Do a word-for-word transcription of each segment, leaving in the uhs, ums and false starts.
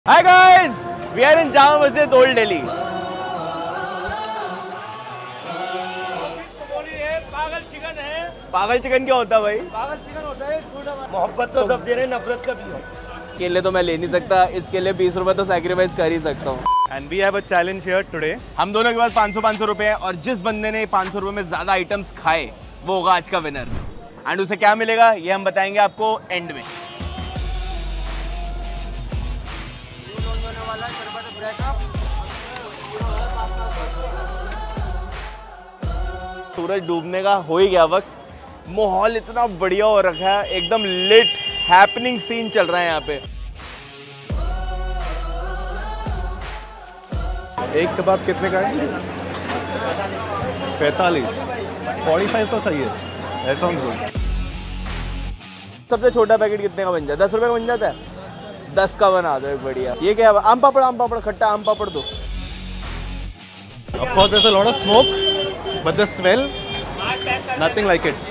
Hi guys, we are in Jama Masjid, Old Delhi. पागल chicken है। पागल chicken क्या होता है भाई? पागल चिकन होता है छोटा वाला। मोहब्बत तो सब दे रहे हैं, नफरत का भी है। केले तो मैं ले नहीं सकता, इसके लिए बीस रुपए तो सैक्रिफाइस कर ही सकता हूँ। And we have a challenge here today. हम दोनों के पास पाँच सौ पाँच सौ रुपए है और जिस बंदे ने पाँच सौ रुपए में ज्यादा आइटम्स खाए वो होगा आज का विनर। एंड उसे क्या मिलेगा ये हम बताएंगे आपको एंड में। सूरज डूबने का हो ही गया वक्त, माहौल इतना बढ़िया हो रखा है, एकदम लिट हैपनिंग सीन चल रहा है यहाँ पे। एक कबाब कितने का है? पैंतालीस। पैंतालीस तो सही है। That sounds good. सबसे छोटा पैकेट कितने का बन जाता है? दस रुपए का बन जाता है। दस का बना दो एक बढ़िया। ये क्या है? आम पापड़, आम पापड़, खट्टा आम पापड़ दो। Of course, there's a lot of smoke, but the smell, nothing like it.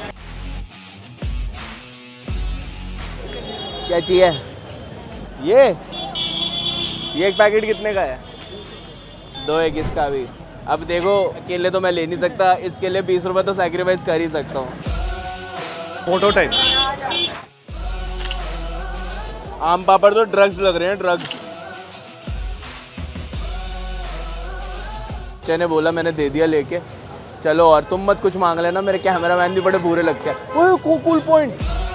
क्या चाहिए? ये ये एक पैकेट कितने का है? दो एक इसका भी। अब देखो अकेले तो मैं ले नहीं सकता, इसके लिए बीस रुपए तो सैक्रिफाइस कर ही सकता हूँ। Photo time. आम पापड़ तो ड्रग्स लग रहे हैं, ड्रग्स। ने बोला मैंने दे दिया लेके चलो, और तुम मत कुछ मांग लेना, मेरे कैमरामैन भी बड़े बुरे लगते हैं। ओए कूल पॉइंट।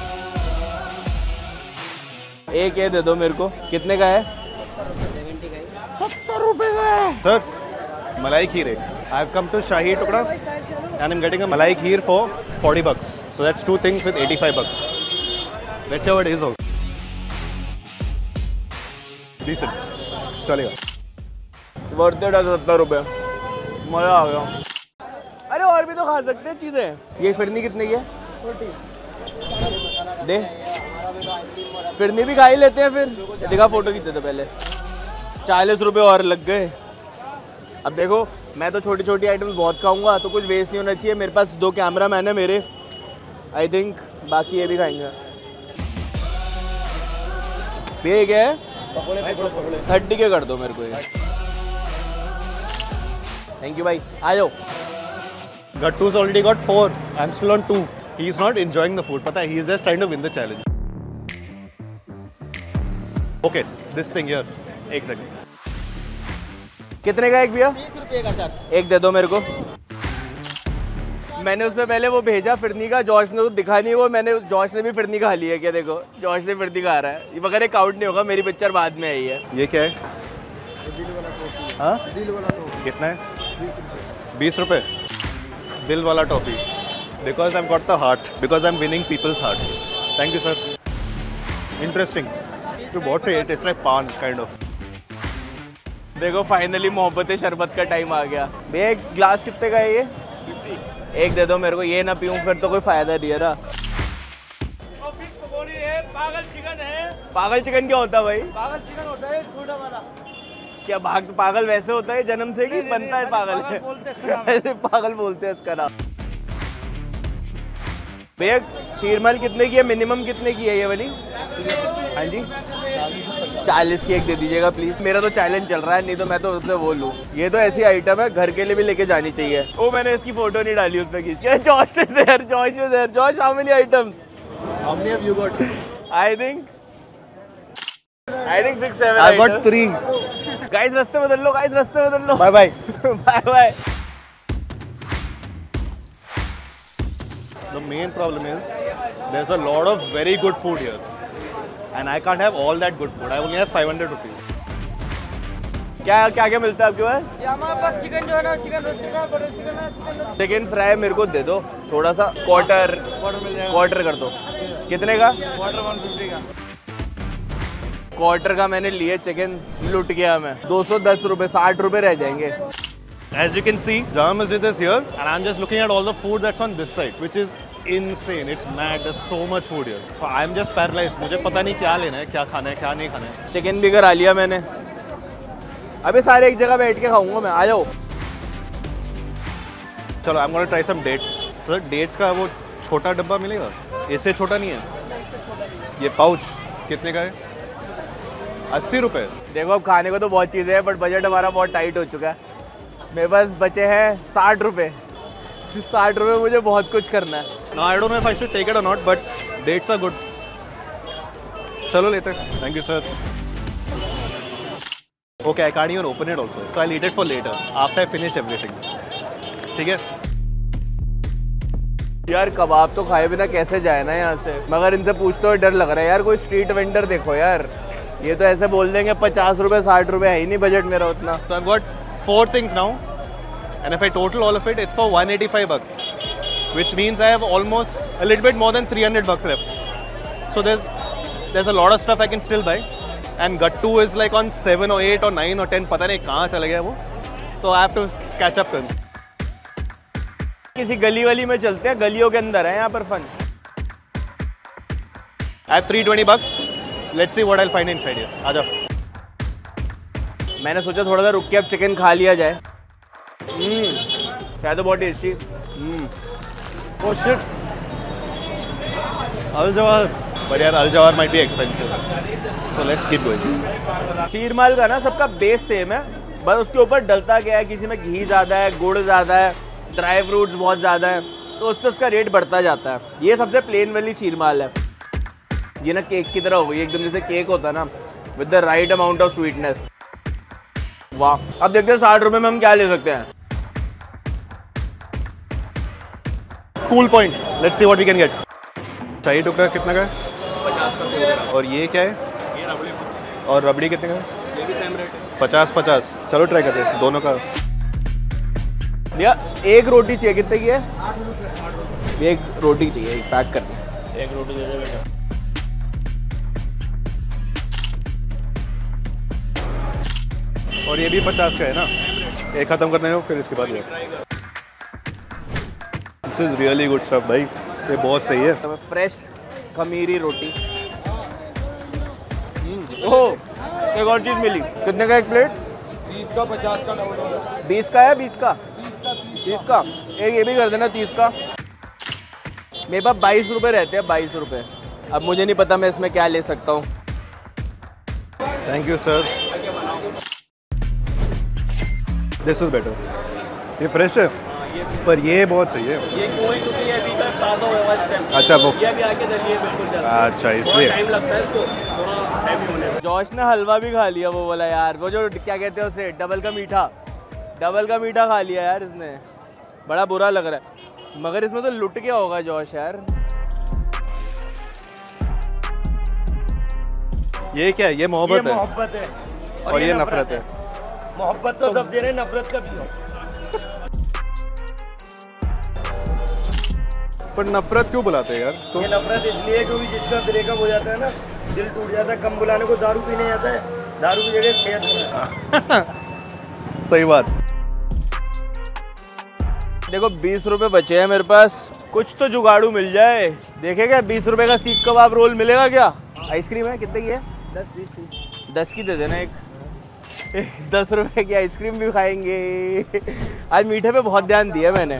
एक ये दे दो मेरे को। कितने का है? सत्तर रुपए का है। Sir, malai kheer hai. I've come to Shahi Tukda and I'm getting a malai kheer for forty bucks. So that's two things with eighty-five bucks. Let's see how it is also. Decent. चलेगा। Worth it है सत्तर रुपए, मजा आ गया। अरे और भी तो खा सकते हैं चीजें। ये फिरनी कितने की है? दे, फिरनी भी खा ही लेते हैं फिर। दिखा फोटो कितने थे पहले। चालीस रुपए और लग गए। अब देखो मैं तो छोटी छोटी आइटम्स बहुत खाऊंगा तो कुछ वेस्ट नहीं होना चाहिए। मेरे पास दो कैमरा मैन है मेरे, आई थिंक बाकी ये भी खाएंगे। ये क्या है? थर्टी के कर दो मेरे को ये। थैंक यू भाई, आ जाओ। Gattu's already got four. I'm still on two. He's not enjoying the food. पता है, he is just trying to win the challenge. Okay, this thing here. एक second. कितने का एक भैया? बीस रुपए का सर। एक दे दो मेरे को। मैंने उसमें पहले वो भेजा फिरनी का, जॉश ने तो दिखा नहीं वो, मैंने जॉश ने भी फिरनी खा ली है। क्या देखो जॉश ने फिरनी खा रहा है। ये मगर एक आउट नहीं होगा, मेरी पिक्चर बाद में आई है। ये क्या है? हाँ? कितना है? बीस रुपए। दिल वाला toffee. Because I've got the heart. Because I'm winning people's hearts. Thank you, sir. Interesting. तो बहुत सही है, tastes like पान kind of. देखो फाइनली मोहब्बत शरबत का टाइम आ गया। भैया एक ग्लास कितने का है ये? एक दे दो मेरे को, ये ना पीऊँ फिर तो कोई फायदा नहीं है ना। पागल चिकन है। पागल चिकन क्या होता है भाई? पागल चिकन होता है छोटा वाला। क्या भाग पागल वैसे होता है जन्म से कि बनता है पागल है? ऐसे पागल बोलते हैं इसका नाम। भैया शीरमल कितने की है? मिनिमम कितने की है ये वाली? हाँ जी चालीस की एक दे दीजिएगा प्लीज। मेरा तो चैलेंज चल रहा है, नहीं तो मैं तो उससे वो लूँ। ये तो ऐसी आइटम है घर के लिए भी लेके जानी चाहिए। ओ मैंने इसकी फोटो नहीं डाली उसमें खींच के। जॉश से शेयर, जॉश से share. Josh how many items? How many have you got? I think I think six seven. I got three. Guys रास्ते बदल लो, गाइस रास्ते बदल लो। Bye bye. Bye bye. The main problem is there's a lot of very good food here, and I can't have all that good food. I only have five hundred rupees. क्या क्या क्या मिलता है आपके पास? ये हमारे पास चिकन जो है ना, चिकन रोटी का, बटर चिकन है, चिकन रोटी। चिकन फ्राई मेरे को दे दो थोड़ा सा। क्वार्टर वाटर मिल जाएगा। क्वार्टर कर दो। कितने का? वाटर वन फिफ्टी का। क्वार्टर का मैंने लिए, चिकन लुट गया मैं। दो सौ दस रुपए, साठ रुपए रह जाएंगे। As you can see, Jama Masjid is here, and I'm just looking at all the food that's on this side, which is insane. It's mad. There's so much food here. So I'm just paralyzed. मुझे पता नहीं क्या लेना है, क्या खाना है, क्या नहीं खाना है। चिकन भी करा लिया मैंने। अबे सारे एक जगह बैठ के खाऊंगा मैं, आ जाओ। चलो I'm gonna try some dates. तो dates का वो छोटा डब्बा मिलेगा? इससे छोटा नहीं है? ये पाउच कितने का है? अस्सी रुपये। देखो अब खाने को तो बहुत चीज़ें हैं बट बजट हमारा बहुत टाइट हो चुका है। मेरे पास बचे हैं साठ रुपये। साठ रुपये मुझे बहुत कुछ करना है। No, I don't know if I should take it or not, but dates are good. चलो लेते हैं। Thank you, sir. Okay, I can't even open it also, so I'll eat it for later after I finish everything. ठीक है? यार कबाब तो खाए बिना कैसे जाए ना यहाँ से, मगर इनसे पूछते हुए डर लग रहा है यार। कोई स्ट्रीट वेंडर देखो यार, ये तो ऐसे बोल देंगे पचास रुपये साठ रुपये, है ही नहीं बजट मेरा उतना। So I've got four things now, and if I total all of it, it's for one eighty-five bucks, which means I have almost a little bit more than three hundred bucks left. So there's there's a lot of stuff I can still buy, and Gattu is like on seven or eight or nine or ten, पता नहीं कहाँ चला गया वो, तो I have to catch up करना। किसी गली वाली में चलते हैं, गलियों के अंदर है यहाँ पर fun. I have three twenty bucks. Let's see what I'll find inside here. आ जाओ। मैंने सोचा थोड़ा सा रुक के अब चिकन खा लिया जाए। हम्म, शायद तो बहुत tasty. Hmm, Oh shit. Al Jawar. But यार Al Jawar might be expensive. So let's keep going. शीरमाल का ना सबका बेस सेम है, बस उसके ऊपर डलता क्या है, किसी में घी ज़्यादा है, गुड़ ज़्यादा है, ड्राई फ्रूट्स बहुत ज़्यादा है, तो उससे उसका रेट बढ़ता जाता है। ये सबसे प्लेन वाली शीरमाल है। ये ना केक की तरह हो गई एकदम, जैसे केक होता है ना, with the right amount of sweetness. वाह, अब देखते हैं साठ रुपये में हम क्या ले सकते हैं। Cool point. Let's see what we can get. शाही टुकड़ा कितना का है? पचास का सौ। और ये क्या है? ये रबड़ी। और रबड़ी कितने का है? ये भी सेम रेट है। पचास पचास। चलो ट्राई करते हैं दोनों का। भैया एक रोटी चाहिए, कितने की है? एक रोटी चाहिए, एक पैक कर। एक रोटी दे दे बेटा। और ये भी पचास का है ना? एक खत्म करने हो फिर इसके बाद ये। This is really good stuff भाई, ये बहुत सही है। फ्रेश खमीरी रोटी। ओह, एक और चीज़ मिली। कितने का एक प्लेट? बीस का पचास का नौ। बीस का है? बीस का? बीस का एक ये भी कर देना तीस का। मेरे पास बाईस रुपये रहते हैं, बाईस रुपये। अब मुझे नहीं पता मैं इसमें क्या ले सकता हूँ। Thank you sir. This is better. ये फ्रेश है पर ये बहुत सही है। ये क्यों है? क्योंकि ये अभी का ताज़ा हुआ है इस टाइम। अच्छा वो ये अभी आके दलिए है बिल्कुल जैसे। अच्छा इसलिए टाइम लगता है इसको, थोड़ा हैवी होने में। जॉश ने हलवा भी खा लिया, वो वाला यार, वो जो क्या कहते हैं उसे, डबल का मीठा। डबल का मीठा खा लिया यार इसने, बड़ा बुरा लग रहा है। मगर इसमें तो लुट गया होगा जॉश यार। ये क्या है? ये मोहब्बत ये है मोहब्बत है और ये नफरत है। मोहब्बत तो सब दे रहे हैं, नफरत का भी हो। पर नफरत क्यों बुलाते हैं यार इसको? ये नफरत इसलिए क्योंकि जिसका ब्रेकअप हो जाता है ना, दिल टूट जाता है, कम बुलाने को दारू पीने जाता है, दारू की जगह सेहत होना है। सही बात। देखो बीस रुपए बचे हैं मेरे पास, कुछ तो जुगाड़ू मिल जाए। देखेगा बीस रुपए का सीख कबाब रोल मिलेगा क्या? आइसक्रीम है, कितने की है? दस बीस तीस। दस की दे देना एक। दस रुपए की आइसक्रीम भी खाएंगे। आज मीठे पे बहुत ध्यान दिया मैंने।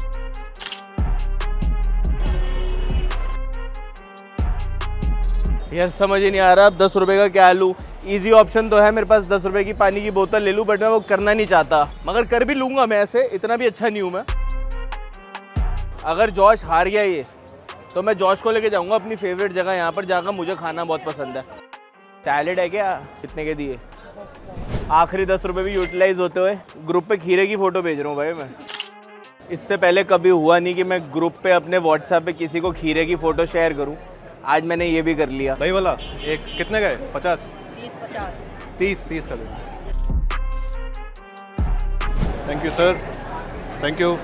यार समझ ही नहीं आ रहा अब दस रुपए का क्या लूँ। इजी ऑप्शन तो है मेरे पास, दस रुपए की पानी की बोतल ले लूँ, बट मैं वो करना नहीं चाहता। मगर कर भी लूँगा मैं, ऐसे इतना भी अच्छा नहीं हूँ मैं। अगर जॉश हार गया ये, तो मैं जॉश को लेके जाऊँगा अपनी फेवरेट जगह, यहाँ पर जाकर मुझे खाना बहुत पसंद है। सैलेड है क्या? कितने के दिए? आखिरी दस रुपये भी यूटिलाइज होते हुए ग्रुप पे खीरे की फ़ोटो भेज रहा हूँ भाई मैं। इससे पहले कभी हुआ नहीं कि मैं ग्रुप पे अपने व्हाट्सएप पे किसी को खीरे की फ़ोटो शेयर करूँ। आज मैंने ये भी कर लिया। दही वाला एक कितने का है? पचास? तीस पचास। तीस तीस का दे। Thank you sir, thank you.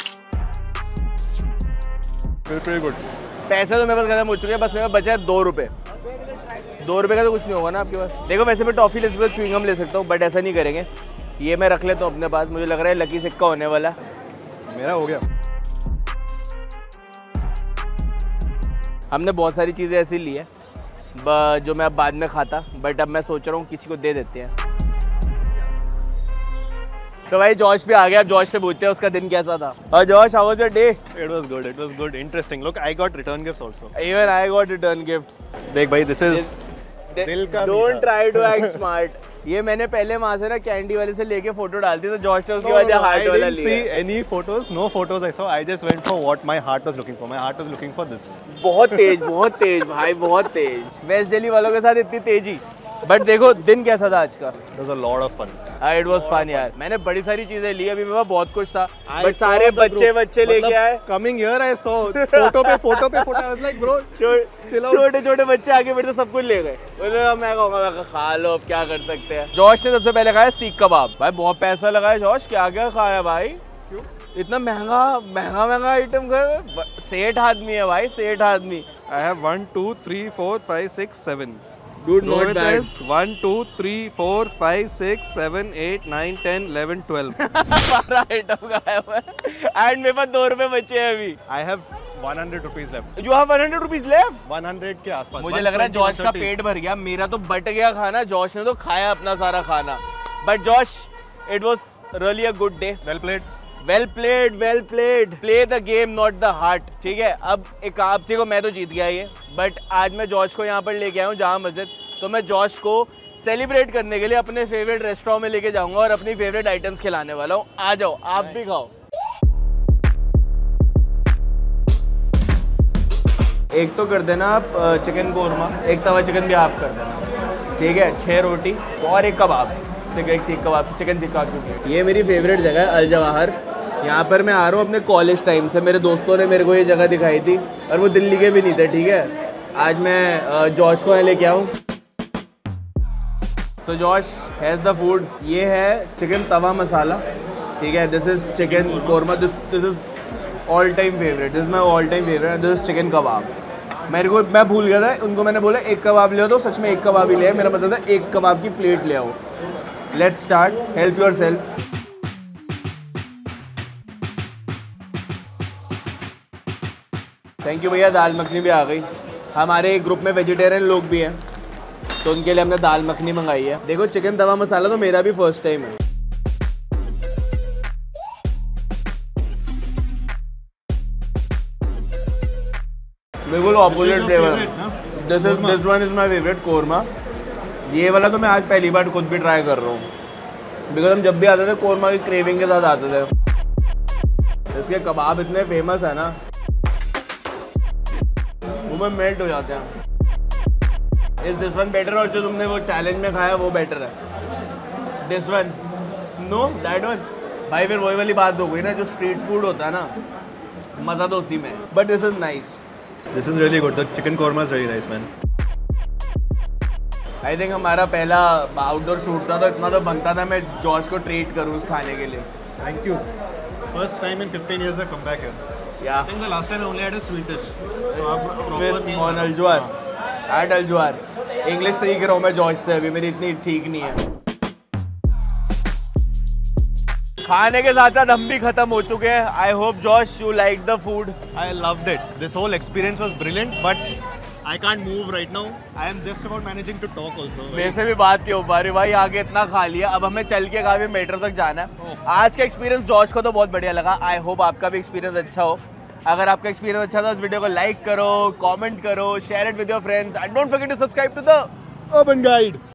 Very good. पैसे तो मेरे पास खत्म हो चुके हैं, बस मेरे पास बचा है दो रुपये। दो रुपये का तो कुछ नहीं होगा ना आपके पास। देखो वैसे मैं टॉफ़ी ले सकता हूँ, च्युइंगम ले सकता हूँ, बट ऐसा नहीं करेंगे। ये मैं रख लेता हूँ अपने पास, मुझे लग रहा है लकी सिक्का होने वाला। मेरा हो गया। हमने बहुत सारी चीज़ें ऐसी ली है जो मैं अब बाद में खाता, बट अब मैं सोच रहा हूँ किसी को दे देते हैं। तो भाई जॉश भी आ गया, अब जॉश से पूछते हैं उसका दिन कैसा था। और Josh, how was your day? It was good, it was good, interesting. Look, I got return gifts also. Even I got return gifts. देख भाई, this is दिल का don't try to act smart. ये मैंने पहले वहां से ना कैंडी वाले से लेके फोटो डालती तो जॉश ने उसके बाद हार्ट वाला लिया। see any photos, no photos I saw. I just went for what my heart was looking for. My heart was looking for this. बहुत तेज, बहुत तेज भाई, बहुत तेज। वेस्ट दिल्ली वालों के साथ इतनी तेजी। बट देखो दिन कैसा था आज का। It was a lot of fun. It was fun यार। मैंने बड़ी सारी चीजें ली, अभी मेरे पास बहुत कुछ था बट सारे बच्चे बच्चे लेके आए। Coming here I saw photo पे photo पे photo. I was like bro, छोटे छोटे बच्चे आगे बैठे सब कुछ ले गए। बोले मैं कहूँगा मैं खा लो, अब क्या कर सकते हैं। जॉश ने सबसे पहले खाया सीख कबाब। भाई बहुत पैसा लगाया जॉश, क्या क्या खाया भाई? क्यों इतना महंगा महंगा महंगा आइटम खाया? सेठ आदमी है भाई, सेठ आदमी। I have one, two, three, four, five, six, seven. Dude, not bad. one, two, three, four, five, six, seven, eight, nine, ten, eleven, twelve. बारह आइटम खाया मैं एंड मेरे पास दो रुपए बचे हैं अभी। I have one hundred rupees left. You have one hundred rupees left? one hundred के आसपास। मुझे लग रहा है जॉश का पेट भर गया, मेरा तो बट गया खाना, जॉश ने तो खाया अपना सारा खाना। But Josh, it was really a good day. Well played. Well played, well played. Play the game not the heart, ठीक है। अब एक आप थी को मैं तो जीत गया ये, बट आज मैं जॉश को यहाँ पर लेके आया हूँ जामा मस्जिद, तो मैं जॉश को सेलिब्रेट करने के लिए अपने फेवरेट रेस्टोरेंट में लेके जाऊंगा और अपनी फेवरेट आइटम्स खिलाने वाला हूँ। आ जाओ आप भी खाओ। एक तो कर देना आप चिकन कोरमा, एक तवा चिकन भी हाफ कर देना, ठीक है। छः रोटी और एक कबाब, एक सीख कबाब, चिकन सीख कबाब। ये मेरी फेवरेट जगह है अल जवाहर। यहाँ पर मैं आ रहा हूँ अपने कॉलेज टाइम से, मेरे दोस्तों ने मेरे को ये जगह दिखाई थी और वो दिल्ली के भी नहीं थे, ठीक है। आज मैं जॉश को यहाँ लेके आऊँ। So Josh has the food. ये है चिकन तवा मसाला, ठीक है। This is chicken korma, this this is all time favourite, this is my all time favourite. This is chicken kebab. मेरे को मैं भूल गया था, उनको मैंने बोला एक कबाब ले आओ, तो सच में एक कबाब ही ले आए। मेरा मतलब था एक कबाब की प्लेट ले आओ। Let's start, help yourself. Thank you भैया। दाल मखनी भी आ गई। हमारे ग्रुप में वेजिटेरियन लोग भी हैं, तो उनके लिए हमने दाल मखनी मंगाई है। देखो चिकन तवा मसाला तो मेरा भी फर्स्ट टाइम है। बिल्कुल opposite flavour. This is this one is my favourite korma. ये वाला तो मैं आज पहली बार खुद भी ट्राई कर रहा हूँ, बिकॉज हम जब भी आते थे कोरमा की क्रेविंग के साथ आते थे। इसके कबाब इतने फेमस है ना, मुंह में मेल्ट हो जाते हैं। इज दिस वन बेटर, और जो तुमने वो चैलेंज में खाया वो बेटर है? This one no, that one. भाई फिर वही वाली बात हो गई ना, जो स्ट्रीट फूड होता है ना, मज़ा तो उसी में है। But this is nice. This is really good. The chicken korma is very nice, man. I think हमारा पहला आउटडोर शूट था, तो इतना तो बनता था मैं जॉश को ट्रीट करूँ उस खाने के लिए। Thank you. First time in fifteen years I come back here. Yeah. I think the last time I only had a sweet dish. So आप proper With meal on Al Jawahar, at Al Jawahar. English सीख रहा हूँ मैं जॉश से, अभी मेरी इतनी ठीक नहीं है। खाने के साथ साथ हम भी खत्म हो चुके हैं। I hope Josh you like the food. I loved it. This whole experience was brilliant, but I can't move right now. I am just about managing to talk also. मेरे से भी बात नहीं हो पा रही भाई, आगे इतना खा लिया, अब हमें चल के काफी मेट्रो तक जाना है। आज का एक्सपीरियंस जॉश को तो बहुत बढ़िया लगा। आई होप आपका भी एक्सपीरियंस अच्छा हो। अगर आपका एक्सपीरियंस अच्छा था तो इस वीडियो को लाइक करो, कमेंट करो, share it with your friends and don't forget to subscribe to the Urban Guide.